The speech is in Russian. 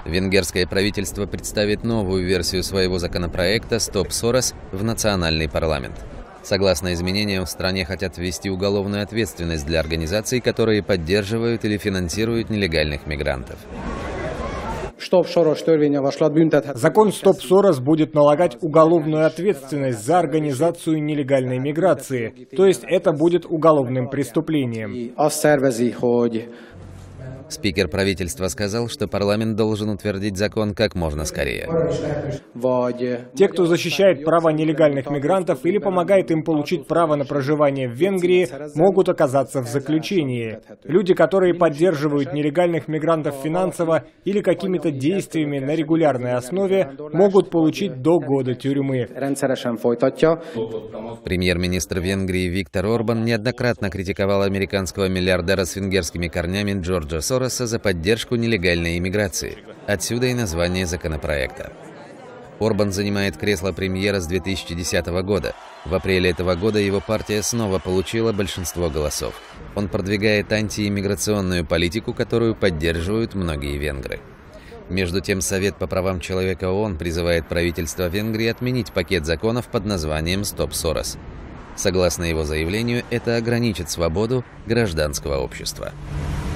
Венгерское правительство представит новую версию своего законопроекта «Стоп Сорос» в национальный парламент. Согласно изменениям, в стране хотят ввести уголовную ответственность для организаций, которые поддерживают или финансируют нелегальных мигрантов. Закон «Стоп Сорос» будет налагать уголовную ответственность за организацию нелегальной миграции, то есть это будет уголовным преступлением. Спикер правительства сказал, что парламент должен утвердить закон как можно скорее. Те, кто защищает права нелегальных мигрантов или помогает им получить право на проживание в Венгрии, могут оказаться в заключении. Люди, которые поддерживают нелегальных мигрантов финансово или какими-то действиями на регулярной основе, могут получить до года тюрьмы. Премьер-министр Венгрии Виктор Орбан неоднократно критиковал американского миллиардера с венгерскими корнями Джорджа Сороса за поддержку нелегальной иммиграции. Отсюда и название законопроекта. Орбан занимает кресло премьера с 2010 года. В апреле этого года его партия снова получила большинство голосов. Он продвигает антииммиграционную политику, которую поддерживают многие венгры. Между тем, Совет по правам человека ООН призывает правительство Венгрии отменить пакет законов под названием «Стоп Сорос». Согласно его заявлению, это ограничит свободу гражданского общества.